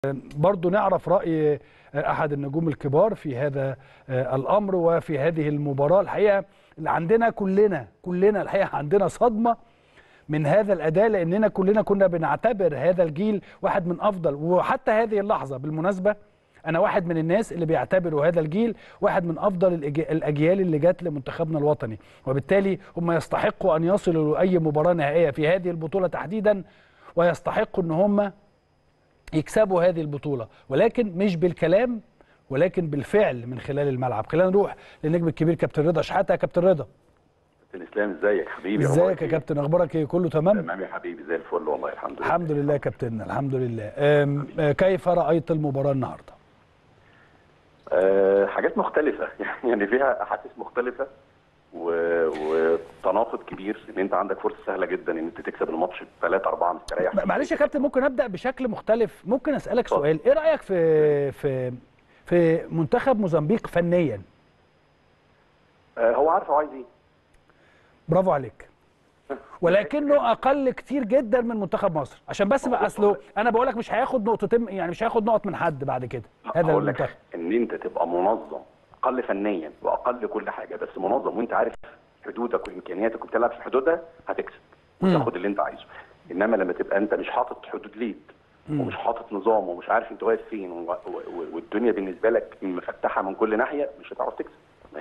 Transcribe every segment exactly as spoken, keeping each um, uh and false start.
برضو نعرف رأي أحد النجوم الكبار في هذا الأمر وفي هذه المباراة. الحقيقة اللي عندنا كلنا كلنا الحقيقة عندنا صدمة من هذا الأداء، لأننا كلنا كنا بنعتبر هذا الجيل واحد من أفضل، وحتى هذه اللحظة بالمناسبة أنا واحد من الناس اللي بيعتبروا هذا الجيل واحد من أفضل الأجيال اللي جات لمنتخبنا الوطني، وبالتالي هم يستحقوا أن يصلوا لأي مباراة نهائية في هذه البطولة تحديدا، ويستحقوا أن هم يكسبوا هذه البطولة، ولكن مش بالكلام ولكن بالفعل من خلال الملعب. خلينا نروح للنجم الكبير كابتن رضا شحاتة. يا كابتن رضا. كابتن اسلام ازيك حبيبي؟ ازيك يا كابتن، اخبارك ايه؟ كله تمام؟ تمام يا حبيبي زي الفل والله الحمد لله. الحمد لله يا كابتن، الحمد لله. كيف رأيت المباراة النهارده؟ أه حاجات مختلفة يعني فيها احاسيس مختلفة وتناقض كبير، ان انت عندك فرصه سهله جدا ان انت تكسب الماتش ثلاثة أربعة مستريح. معلش يا كابتن ممكن ابدا بشكل مختلف؟ ممكن اسالك سؤال؟ ايه رايك في في في منتخب موزمبيق فنيا؟ آه هو عارف هو عايز ايه. برافو عليك. ولكنه اقل كتير جدا من منتخب مصر، عشان بس بقى اصله انا بقول لك مش هياخد نقطتين، يعني مش هياخد نقط من حد بعد كده. هذا المنتخب ان انت تبقى منظم، اقل فنيا واقل كل حاجه، بس منظم وانت عارف حدودك وامكانياتك وبتلعب في حدودها، هتكسب وتاخد اللي انت عايزه. انما لما تبقى انت مش حاطط حدود ليك ومش حاطط نظام ومش عارف انت واقف فين والدنيا بالنسبه لك مفتحه من كل ناحيه، مش هتعرف تكسب.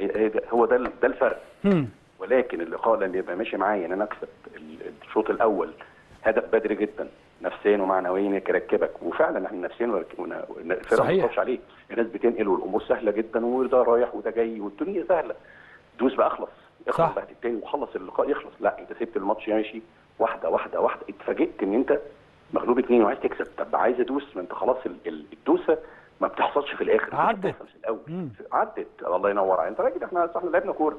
هو ده ده الفرق. مم. ولكن اللقاء لما يبقى ماشي معايا ان انا اكسب الشوط الاول هدف بدري جدا نفسيا ومعنويا يركبك، وفعلا احنا نفسيا الفرقه ما بتخافش عليك، الناس بتنقل والامور سهله جدا وده رايح وده جاي والدنيا سهله. دوس بقى اخلص اخلص بقى التاني وخلص اللقاء يخلص. لا انت سبت الماتش ماشي واحده واحده واحده، اتفاجئت ان انت مغلوب اتنين وعايز تكسب. طب عايز ادوس، ما انت خلاص الدوسه ما بتحصلش في الاخر، عدت في الاول مم. عدت. الله ينور عليك، انت راجل. احنا احنا لعبنا كوره.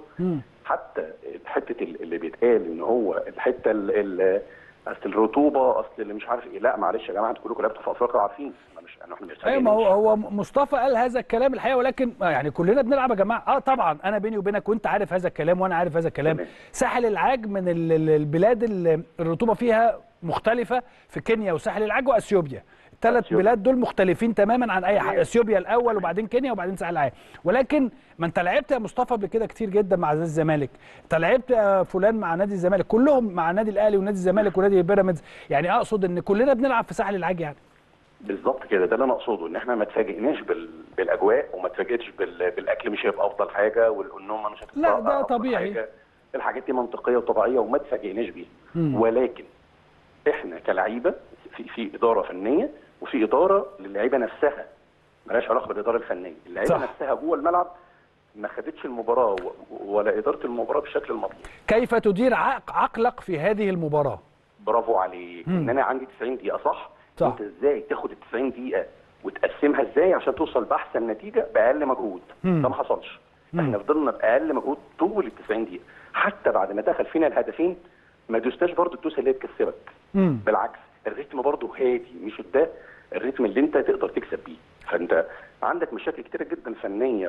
حتى حته اللي بيتقال ان هو الحته اللي اصل الرطوبه اصل اللي مش عارف ايه، لا معلش يا جماعه انتوا كلكم لعبتوا في افريقيا عارفين مش احنا مش ايوه. ما هو هو مصطفى قال هذا الكلام الحقيقه، ولكن يعني كلنا بنلعب يا جماعه. اه طبعا انا بيني وبينك وانت عارف هذا الكلام وانا عارف هذا الكلام. ساحل العاج من البلاد اللي الرطوبه فيها مختلفه، في كينيا وساحل العاج واثيوبيا. الثلاث بلاد دول مختلفين تماما عن اي حاجه. اثيوبيا الاول وبعدين كينيا وبعدين ساحل العاج. ولكن ما انت لعبت يا مصطفى قبل كده كتير جدا مع نادي الزمالك، انت لعبت فلان مع نادي الزمالك، كلهم مع النادي الاهلي ونادي الزمالك ونادي بيراميدز. يعني اقصد ان كلنا بنلعب في ساحل العاج. يعني بالظبط كده، ده اللي انا اقصده، ان احنا ما اتفاجئناش بال... بالاجواء وما اتفاجئتش بال... بالاكل مش هيبقى افضل حاجه والنوم مش هتبقى لا ده طبيعي حاجة. الحاجات دي منطقيه وطبيعيه وما اتفاجئناش بيها. ولكن احنا كلعيبه في في اداره فنيه وفي اداره للعيبه نفسها، مالهاش علاقه بالاداره الفنيه. اللعيبه نفسها جوه الملعب ما خدتش المباراه ولا اداره المباراه بالشكل المطلوب. كيف تدير عقلك في هذه المباراه؟ برافو عليك. ان انا عندي تسعين دقيقه صح؟ صح. انت ازاي تاخد ال تسعين دقيقه وتقسمها ازاي عشان توصل باحسن نتيجه باقل مجهود؟ مم. ده ما حصلش. مم. احنا فضلنا باقل مجهود طول ال تسعين دقيقه، حتى بعد ما دخل فينا الهدفين ما دوستاش برضه الدوسه اللي هي تكسبك. مم. بالعكس الريتم برضه هادي، مش ده الريتم اللي انت تقدر تكسب بيه. فانت عندك مشاكل كتيره جدا فنيه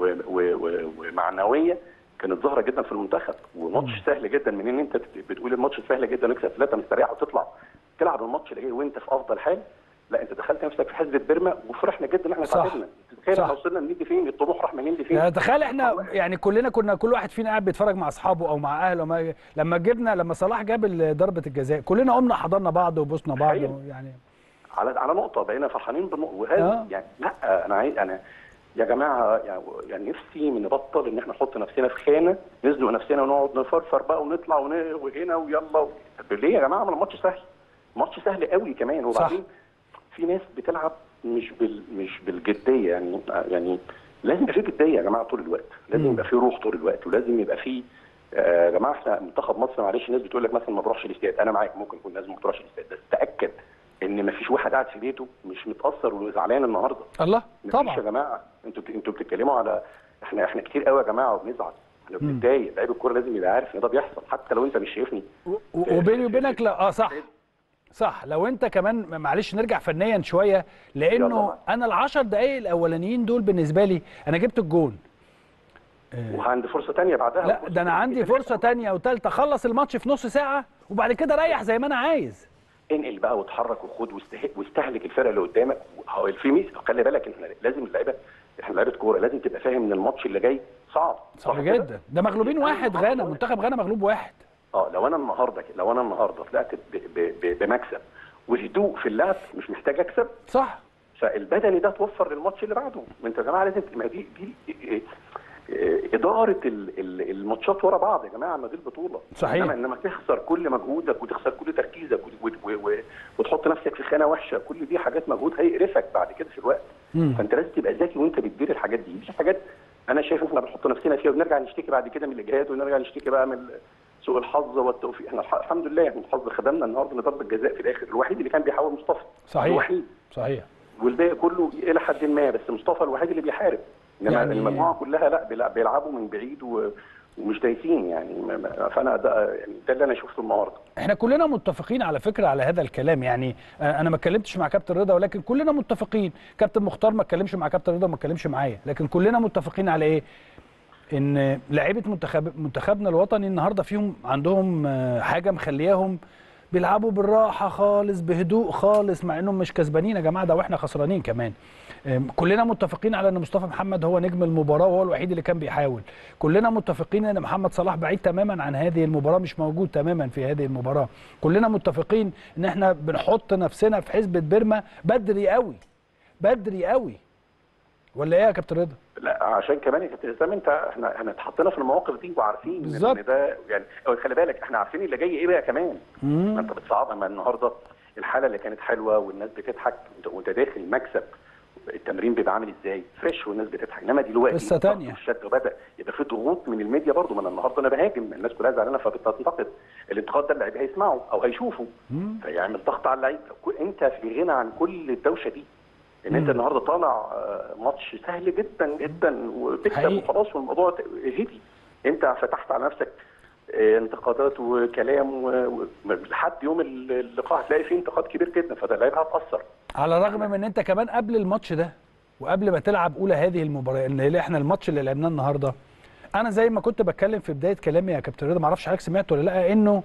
ومعنويه كانت ظاهره جدا في المنتخب، وماتش سهل جدا من ان انت بتقول الماتش سهل جدا نكسب ثلاثه مستريح وتطلع تلعب الماتش اللي وانت في افضل حال. لا انت دخلت نفسك في حزب بيرما وفرحنا جدا ان احنا تعادلنا. تخيل احنا وصلنا نيجي فين، الطموح راح منين لفين. تخيل احنا يعني كلنا كنا كل واحد فينا قاعد بيتفرج مع اصحابه او مع اهله، لما جبنا لما صلاح جاب ضربه الجزاء كلنا قمنا حضرنا بعض وبوسنا بعض يعني على على نقطه بقينا فرحانين بالنقطه. وهذا آه. يعني لا انا عايز انا يا جماعه يعني, يعني نفسي من نبطل ان احنا نحط نفسنا في خانه نزنق نفسنا ونقعد نفرفر بقى ونطلع وهنا ويلا و... ليه يا جماعه؟ ما الماتش سهل، ماتش سهل قوي كمان. وبعدين في ناس بتلعب مش بال مش بالجديه، يعني يعني لازم يبقى في جديه يا جماعه طول الوقت، لازم يبقى في روح طول الوقت، ولازم يبقى في آه يا جماعه احنا منتخب مصر معلش الناس بتقول لك مثلا ما بروحش الاستاد، انا معاك ممكن يكون الناس ما بتروحش الاستاد، بس تاكد ان ما فيش واحد قاعد في بيته مش متاثر وزعلان النهارده. الله طبعا يا جماعه انتوا انتوا بتتكلموا على احنا احنا كتير قوي يا جماعه وبنزعل، احنا بنتضايق. لعيب الكوره لازم يبقى عارف ان ده بيحصل حتى لو انت مش شايفني. وبيني وبينك لا اه صح صح. لو انت كمان معلش نرجع فنيا شويه، لانه انا العشر دقائق الاولانيين دول بالنسبه لي انا جبت الجون وعندي فرصه ثانيه بعدها. لا ده انا عندي فرصه ثانيه وثالثه، خلص الماتش في نص ساعه وبعد كده ريح زي ما انا عايز. انقل بقى واتحرك وخد واستهلك الفرقه اللي قدامك. هو الفيميس خلي بالك احنا لازم اللعيبه، احنا لعيبه كوره لازم تبقى فاهم ان الماتش اللي جاي صعب. صعب جدا، ده مغلوبين واحد غانا، منتخب غانا مغلوب واحد. اه لو انا النهارده لو انا النهارده طلعت بمكسب وهدوء في اللعب، مش محتاج اكسب، صح، فالبدني ده توفر للماتش اللي بعده. انت يا جماعه لازم، ما دي دي اداره الماتشات ورا بعض يا جماعه، ما دي البطوله. صحيح. انما انما تخسر كل مجهودك وتخسر كل تركيزك وتحط نفسك في خانه وحشه، كل دي حاجات مجهود هيقرفك بعد كده في الوقت. مم. فانت لازم تبقى ذكي وانت بتدير الحاجات دي. في حاجات انا شايف احنا بنحط نفسنا فيها وبنرجع نشتكي بعد كده من الاجهاد، ونرجع نشتكي بقى من سوء الحظ والتوفيق. احنا الحمد لله يعني الحظ خدمنا النهارده من ضربه جزاء في الاخر، الوحيد اللي كان بيحاول مصطفى. صحيح. الوحيد. صحيح. والباقي كله الى حد ما، بس مصطفى الوحيد اللي بيحارب. انما يعني المجموعه كلها لا بيلعبوا من بعيد ومش دايسين يعني. فانا ده يعني ده اللي انا شفته النهارده. احنا كلنا متفقين على فكره على هذا الكلام، يعني انا ما اتكلمتش مع كابتن رضا، ولكن كلنا متفقين. كابتن مختار ما اتكلمش مع كابتن رضا وما اتكلمش معايا، لكن كلنا متفقين على ايه؟ ان لاعيبه منتخب منتخبنا الوطني النهارده فيهم عندهم حاجه مخلياهم بيلعبوا بالراحه خالص، بهدوء خالص، مع انهم مش كسبانين يا جماعه، ده واحنا خسرانين كمان. كلنا متفقين على ان مصطفى محمد هو نجم المباراه وهو الوحيد اللي كان بيحاول. كلنا متفقين ان محمد صلاح بعيد تماما عن هذه المباراه، مش موجود تماما في هذه المباراه. كلنا متفقين ان احنا بنحط نفسنا في حسبه بيرما بدري قوي بدري قوي. ولا ايه يا كابتن رضا؟ لا عشان كمان يا كابتن اسلام انت احنا احنا اتحطينا في المواقف دي وعارفين بالظبط ان ده يعني خلي بالك احنا عارفين اللي جاي ايه بقى كمان. ما انت بتصعبها. ما النهارده الحاله اللي كانت حلوه والناس بتضحك وانت داخل مكسب، التمرين بيبقى عامل ازاي؟ فريش والناس بتضحك. انما دلوقتي قصه ثانيه الشد وبدا يبقى في ضغوط من الميديا برضه. ما انا النهارده انا بهاجم، الناس كلها زعلانه فبتنتقد. الانتقاد ده اللعيبه هيسمعوا او هيشوفوا فيعمل ضغط على اللعيبه. انت في غنى عن كل الدوشه دي. ان انت النهارده طالع ماتش سهل جدا جدا وتكسب وخلاص والموضوع هدي. انت فتحت على نفسك انتقادات وكلام لحد يوم اللقاء هتلاقي فيه انتقاد كبير جدا، فده اللعيبه هتاثر. على الرغم من ان انت كمان قبل الماتش ده وقبل ما تلعب اولى هذه المباراه، ان احنا الماتش اللي لعبناه النهارده، انا زي ما كنت بتكلم في بدايه كلامي يا كابتن رضا، ما اعرفش حضرتك سمعت ولا لا، انه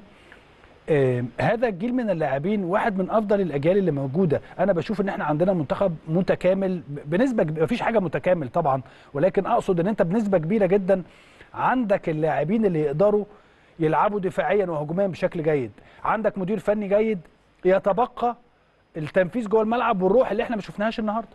آه هذا الجيل من اللاعبين واحد من افضل الاجيال اللي موجوده. انا بشوف ان احنا عندنا منتخب متكامل بنسبه، ما فيش حاجه متكامل طبعا، ولكن اقصد ان انت بنسبه كبيره جدا عندك اللاعبين اللي يقدروا يلعبوا دفاعيا وهجوميا بشكل جيد. عندك مدير فني جيد، يتبقى التنفيذ جوه الملعب والروح اللي احنا ما شفناهاش النهارده.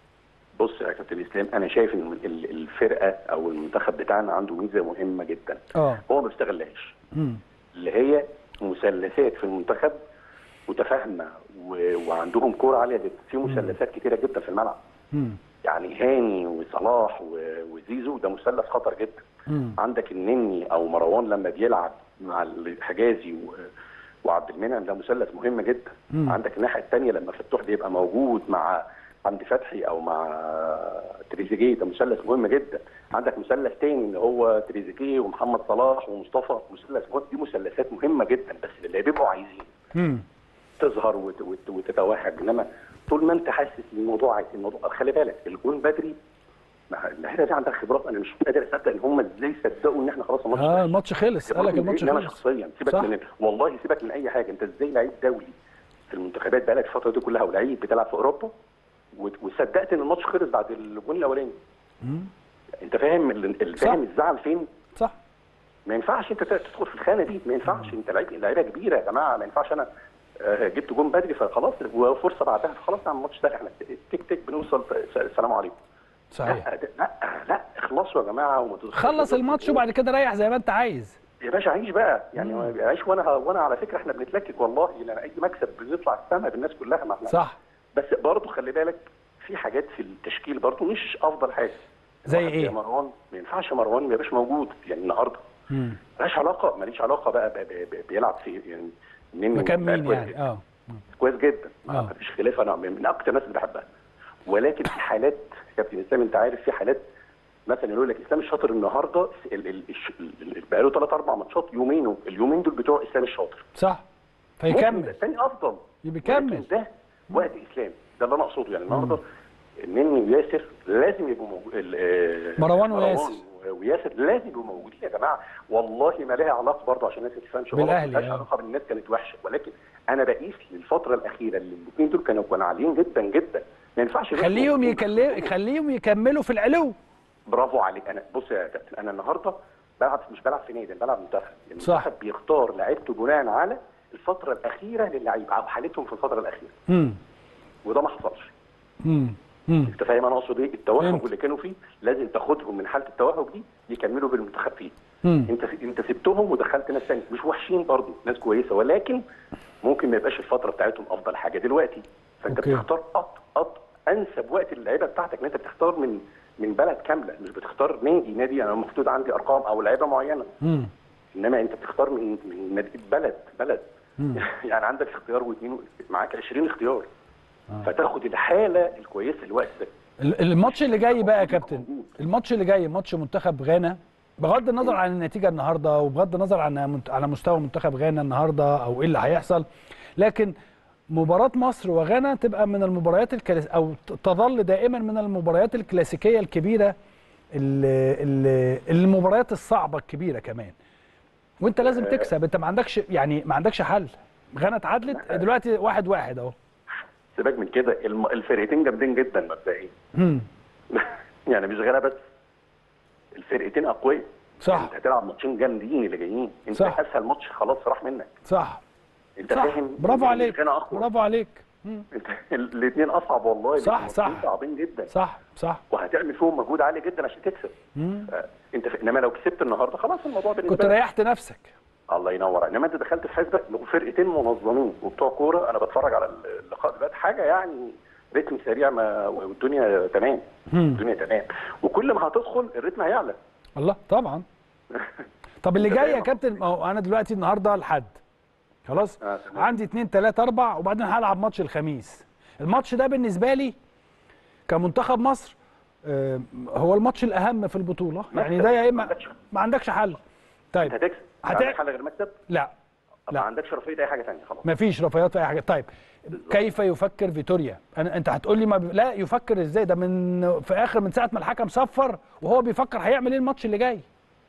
بص يا كابتن اسلام، انا شايف ان الفرقه او المنتخب بتاعنا عنده ميزه مهمه جدا. اه هو ما بيستغلهاش، اللي هي مثلثات في المنتخب متفاهمه وعندهم كوره عاليه جدا. في مثلثات كتيره جدا في الملعب. مم. يعني هاني وصلاح وزيزو ده مثلث خطر جدا. مم. عندك النني او مروان لما بيلعب مع الحجازي و وعبد المنعم ده مثلث مهم جدا. مم. عندك الناحيه الثانيه لما فتوح بيبقى موجود مع حمدي فتحي او مع تريزيجيه ده مثلث مهم جدا. عندك مثلث ثاني اللي هو تريزيجيه ومحمد صلاح ومصطفى، مثلث مهم. دي مثلثات مهمه جدا، بس اللي بيبقوا عايزين مم. تظهر وت وت وتتوهج. انما طول ما انت حاسس ان الموضوع عايز الموضوع، خلي بالك الجون بدري، اللعيبه دي عندها خبرات. انا مش قادر اصدق ان هم ازاي صدقوا ان احنا خلاص الماتش اه الماتش خلص. قال لك الماتش خلص. انا شخصيا سيبك من والله سيبك من اي حاجه، انت ازاي لعيب دولي في المنتخبات بقالك الفتره دي كلها ولعيب بتلعب في اوروبا وصدقت ان الماتش خلص بعد الجون الاولاني؟ انت فاهم فاهم الزعل فين؟ صح. ما ينفعش انت تدخل في الخانه دي، ما ينفعش. انت لعيب، لعيبه كبيره يا جماعه، ما ينفعش انا جبت جون بدري فخلاص وفرصه بعدها فخلاص نعمل الماتش ده. احنا تك تك بنوصل السلام عليكم. صحيح. لا لا لا اخلصوا يا جماعه وما خلص الماتش وبعد كده ريح زي ما انت عايز يا باشا. عيش بقى يعني، عيش. وانا وانا على فكره احنا بنتلكك والله، يعني اي مكسب بنطلع السما بالناس كلها. ما احنا صح. بس برضه خلي بالك في حاجات في التشكيل برضه مش افضل حاجه. زي ايه؟ مروان ما ينفعش مروان ما يبقاش موجود يعني النهارده. مالهاش علاقه ماليش علاقه بقى بيلعب في يعني مكان مين يعني. اه كويس جدا، ما فيش خلاف. انا من اكتر الناس اللي بحبها. ولكن في حالات كابتن اسلام انت عارف، في حالات مثلا يقول لك اسلام الشاطر النهارده بقى له ثلاث اربع ماتشات يومين، اليومين دول بتوع اسلام الشاطر. صح. فيكمل الثاني افضل بيكمل. ده وقت اسلام ده اللي انا اقصده يعني. النهارده النني وياسر لازم يبقوا موجود. مروان وياسر وياسر لازم يبقوا موجودين يا جماعه. والله ما لها علاقه برضه عشان الناس ما تفهمش غلط، بالأهلي، ملهاش آه. علاقه بان الناس كانت وحشه، ولكن انا بقيس للفتره الاخيره اللي الاثنين دول كانوا كانوا عاليين جدا جدا، ما ينفعش خليهم يكلم خليهم يكملوا في العلو. برافو عليك. انا بص يا كابتن، انا النهارده بلعب مش بلعب في نادي، بلعب منتخب. صح. المنتخب بيختار لعيبته بناء على الفتره الاخيره للعيبه او حالتهم في الفتره الاخيره. امم وده ما حصلش. امم امم انت فاهم انا اقصد ايه؟ التوهج فهمت. اللي كانوا فيه لازم تاخدهم من حاله التوهج دي يكملوا بالمنتخب فيه. مم. انت انت سبتهم ودخلت ناس ثانيه مش وحشين برضه، ناس كويسه، ولكن ممكن ما يبقاش الفتره بتاعتهم افضل حاجه دلوقتي. فانت أوكي. بتختار أط أط انسب وقت للعيبه بتاعتك، ان انت بتختار من من بلد كامله، مش بتختار نادي نادي انا المفروض عندي ارقام او لعيبه معينه. امم انما انت بتختار من من مد- بلد بلد يعني عندك اختيار واثنين، معاك عشرين اختيار. آه. فتاخد الحاله الكويسه الوقت ده. الماتش اللي جاي بقى يا كابتن، الماتش اللي جاي ماتش منتخب غانا، بغض النظر عن النتيجه النهارده وبغض النظر عن على مستوى منتخب غانا النهارده او ايه اللي هيحصل، لكن مباراه مصر وغانا تبقى من المباريات الكلاس او تظل دائما من المباريات الكلاسيكيه الكبيره، المباريات الصعبه الكبيره كمان، وانت لازم تكسب. انت ما عندكش يعني ما عندكش حل. غانا اتعادلت دلوقتي واحد واحد اهو. سيبك من كده، الفرقتين جامدين جدا مبدئيا. يعني مش غانا بس، الفرقتين اقوياء. صح. انت هتلعب ماتشين جامدين اللي جايين، انت صح. اسهل ماتش خلاص راح منك. صح. انت صح. فاهم؟ برافو عليك، برافو عليك. الاثنين اصعب والله. صح صح صعبين جدا. صح صح. وهتعمل فيهم مجهود عالي جدا عشان تكسب. آه. انت ف... انما لو كسبت النهارده خلاص الموضوع بالنسبه كنت ريحت نفسك. الله ينور. انما انت دخلت في حسبه فرقتين منظمين وبتوع كوره. انا بتفرج على اللقاء دلوقتي حاجه يعني رتم سريع، ما والدنيا تمام. الدنيا تمام، وكل ما هتدخل الريتم هيعلى. الله طبعا. طب اللي جاي يا كابتن، ما هو انا دلوقتي النهارده الحد خلاص، آه عندي اتنين تلاته اربع وبعدين هلعب ماتش الخميس. الماتش ده بالنسبه لي كمنتخب مصر آه هو الماتش الاهم في البطوله، يعني ده يا اما ما عندكش حل. طيب انت هتكسب. هت... عندك حل غير مكسب؟ لا لا، ما عندكش رفاهيه اي حاجه ثانيه خلاص. ما فيش رفاهيات في اي حاجه. طيب بالزبط. كيف يفكر فيتوريا؟ أنا انت هتقول لي ما ب... لا يفكر ازاي؟ ده من في اخر من ساعه ما الحكم صفر وهو بيفكر هيعمل ايه الماتش اللي جاي.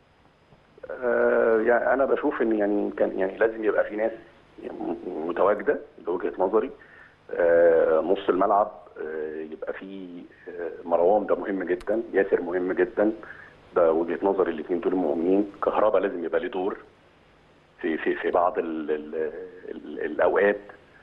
آه يعني انا بشوف ان يعني كان يعني لازم يبقى في ناس متواجده بوجهه نظري. آه نص الملعب آه يبقى فيه آه مروان، ده مهم جدا. ياسر مهم جدا، ده وجهه نظري. الاثنين دول مهمين. كهربا لازم يبقى له دور في في في بعض ال ال ال الاوقات.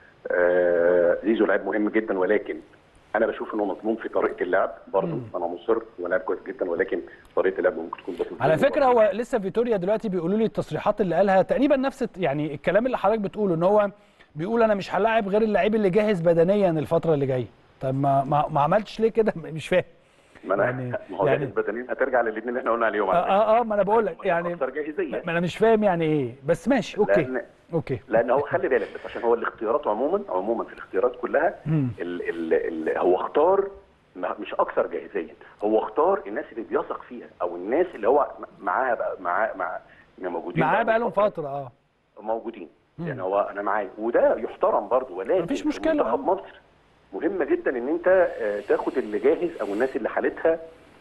آه زيزو لاعب مهم جدا، ولكن انا بشوف انه مظلوم في طريقه اللعب برضه. انا مصر ولاعب كويس جدا، ولكن طريقه اللعب ممكن تكون بسيطه. على فكره هو لسه فيتوريا دلوقتي بيقولوا لي التصريحات اللي قالها تقريبا نفس يعني الكلام اللي حضرتك بتقوله، ان هو بيقول انا مش هلاعب غير اللعيب اللي جاهز بدنيا الفتره اللي جايه. طب ما ما, ما عملتش ليه كده؟ مش فاهم. ما انا يعني ما هو يعني بدنيا هترجع للاثنين اللي احنا قلنا عليهم. اه اه, آه ما انا بقول لك يعني اكثر جاهزيه. ما انا مش فاهم يعني ايه، بس ماشي اوكي. لأن اوكي. لان هو خلي بالك بس، عشان هو الاختيارات عموما عموما في الاختيارات كلها ال ال ال هو اختار مش اكثر جاهزيه، هو اختار الناس اللي بيثق فيها او الناس اللي هو معاها بقى معاه مع موجودين معاه بقى لهم فتره اه موجودين. مم. يعني هو انا معايا وده يحترم برضه، ولكن مفيش مشكله. منتخب مصر مهم جدا ان انت تاخد اللي جاهز او الناس اللي حالتها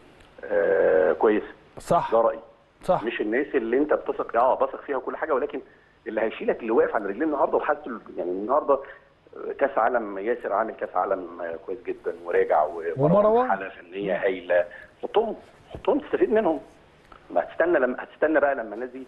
آه كويسه. صح. ده رايي. صح. مش الناس اللي انت بتثق اه بثق فيها وكل حاجه، ولكن اللي هيشيلك اللي واقف على رجليه النهارده وحاسس يعني النهارده كاس عالم. ياسر عامل كاس عالم كويس جدا وراجع، ومروان حاله فنيه هايله. حطهم حطهم تستفيد منهم. ما هتستنى لما هتستنى بقى لما الناس دي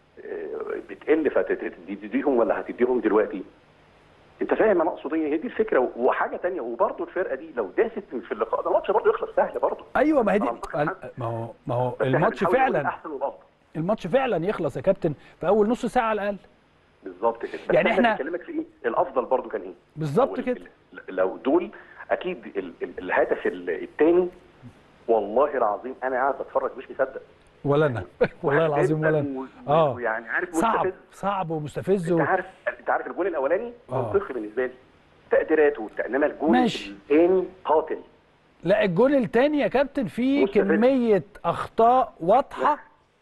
بتقل فتديهم ولا هتديهم دلوقتي؟ انت فاهم انا اقصد ايه؟ هي دي الفكره. وحاجه ثانيه، وبرده الفرقه دي لو داست في اللقاء ده الماتش برده يخلص سهل برده. ايوه ما هي دي ما هو ما هو الماتش فعلا الماتش فعلا يخلص يا كابتن في اول نص ساعه على الاقل. بالظبط كده. يعني احنا بكلمك في ايه؟ الافضل برده كان ايه؟ بالظبط كده. لو دول اكيد ال ال الهدف الثاني والله العظيم انا قاعد بتفرج مش مصدق. ولا انا والله العظيم ولا انا. اه يعني عارف صعب مستفز. صعب ومستفز. انت عارف انت عارف الجول الاولاني منطقي بالنسبه لي تقديراته، انما الجول الثاني قاتل. لا الجول الثاني يا كابتن فيه كميه اخطاء واضحه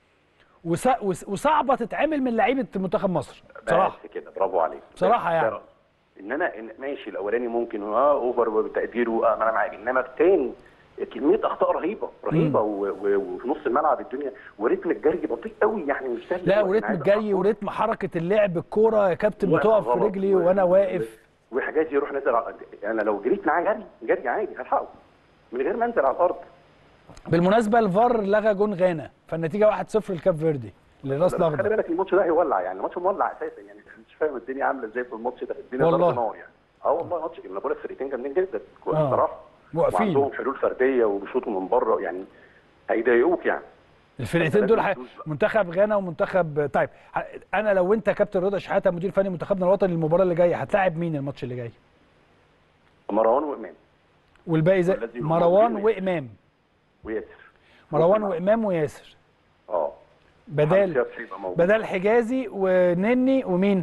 وصعبه تتعمل من لعيبه منتخب مصر بصراحه. بس كده برافو عليك بصراحه يعني. انما ماشي الاولاني ممكن اه اوفر بتقديره اه ما انا معاك، انما الثاني كميه اخطاء رهيبه رهيبه و- و- وفي نص الملعب الدنيا، وريتم الجري بطيء قوي يعني مش سهل. لا وريتم الجري وريتم حركه اللعب، الكوره يا كابتن وقت بتقف في غلط رجلي و- وانا واقف. وحجازي يروح نازل على، انا لو جريت معاه جري جري عادي هلحقه من غير ما انزل على الارض. بالمناسبه الفار لغى جون غانا، فالنتيجه واحد صفر لكاب فيردي لراس خلي الاخضر. بالك الماتش ده هيولع، يعني الماتش مولع اساسا، يعني مش فاهم الدنيا عامله ازاي في الماتش ده، الدنيا والله. ضرب نار يعني. اه والله ماتش، انا بقول لك فرقتين جامدين جدا آه. بصراحه، واقفين. وعندهم حلول فرديه وبيشوطوا من بره، يعني هيضايقوك يعني. الفرقتين دول ح... منتخب غانا ومنتخب. طيب ح- انا لو انت كابتن رضا شحاته مدير فني منتخبنا الوطني المباراه اللي جايه، هتلاعب مين الماتش اللي جاي؟ مروان وامام والباقي زي والذي مروان يؤمن وامام. وياسر. مروان وامام وياسر. اه بدال محمد شافعي يبقى موجود. بدال حجازي ونني ومين؟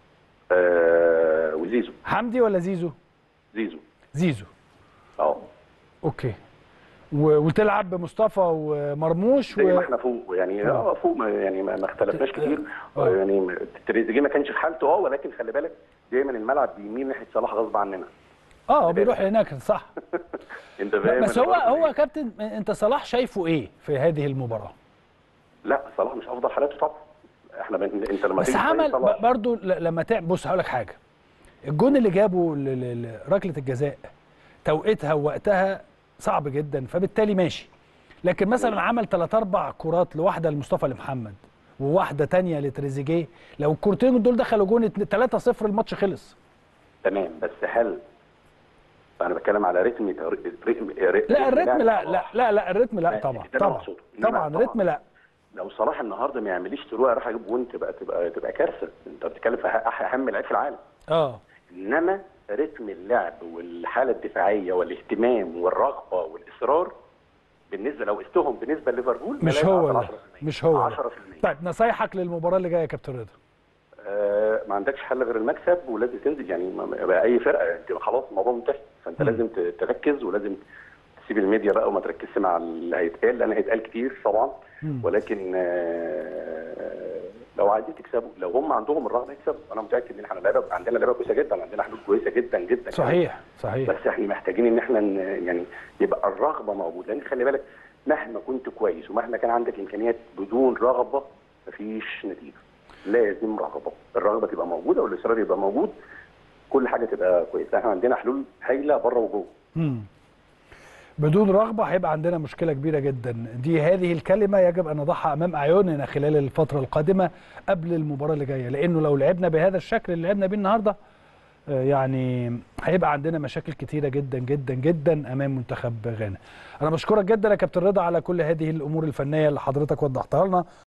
آه وزيزو. حمدي ولا زيزو؟ زيزو. زيزو. اه اوكي. و... وتلعب بمصطفى ومرموش زي و... ما احنا فوق يعني، اه فوق ما يعني ما ما اختلفناش كتير. آه. يعني تريزيجيه ما كانش في حالته اه، ولكن خلي بالك دايما الملعب بيميل ناحيه صلاح غصب عننا. اه بيروح هناك صح. انت فاهم. بس هو هو يا كابتن، انت صلاح شايفه ايه في هذه المباراه؟ لا صلاح مش افضل حالاته طبعا. احنا بن... انت لما بس تيجي عمل صلاح... برضو ل- لما تعب. بص هقول لك حاجه، الجون اللي جابه ل- ل- ل- ركله الجزاء توقيتها ووقتها صعب جدا، فبالتالي ماشي. لكن مثلا عمل ثلاث اربع كرات، لواحده لمصطفى لمحمد وواحده ثانيه لتريزيجيه، لو الكورتين دول دخلوا جون ثلاثة صفر الماتش خلص. تمام، بس هل انا بتكلم على رتم رتم لا الريتم لا لا لا لا الريتم لا طبعا طبعا طبعا الريتم لا. لو صلاح النهارده ما يعمليش تروح راح اجيب جون، تبقى تبقى تبقى كارثه. انت بتتكلم في أح- اهم لعيب في العالم. اه انما رتم اللعب والحاله الدفاعيه والاهتمام والرغبه والاصرار بالنسبه لو قستهم بالنسبه لليفربول مش هو ده. مش هو عشرة في المية. طيب نصايحك للمباراه اللي جايه يا كابتن رضا؟ آه ما عندكش حل غير المكسب، ولازم تنزل يعني ما- بقى اي فرقه انت خلاص الموضوع منتهي، فانت م. لازم ت- تركز، ولازم تسيب الميديا بقى وما تركزش مع اللي هيتقال، لان هيتقال كتير طبعا. م. ولكن آه لو عايزين تكسبوا، لو هم عندهم الرغبه يكسبوا، انا متاكد ان احنا لعيبه عندنا لعيبه كويسه جدا، عندنا حلول كويسه جدا جدا. صحيح صحيح. بس احنا محتاجين ان احنا ن- يعني يبقى الرغبه موجوده، لان خلي بالك مهما كنت كويس ومهما كان عندك امكانيات بدون رغبه مفيش نتيجه. لازم رغبه، الرغبه تبقى موجوده والاصرار يبقى موجود، كل حاجه تبقى كويسه. احنا عندنا حلول هايله بره وجوه. امم بدون رغبه هيبقى عندنا مشكله كبيره جدا. دي هذه الكلمه يجب ان نضعها امام اعيننا خلال الفتره القادمه قبل المباراه اللي جايه، لانه لو لعبنا بهذا الشكل اللي لعبنا بيه النهارده آه، يعني هيبقى عندنا مشاكل كتيره جدا جدا جدا امام منتخب غانا. انا بشكرك جدا يا كابتن رضا على كل هذه الامور الفنيه اللي حضرتك وضحتها لنا.